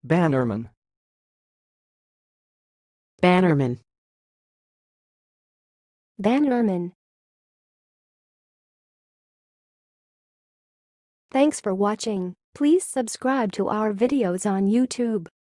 bannermen, bannermen, bannermen. Thanks for watching. Please subscribe to our videos on YouTube.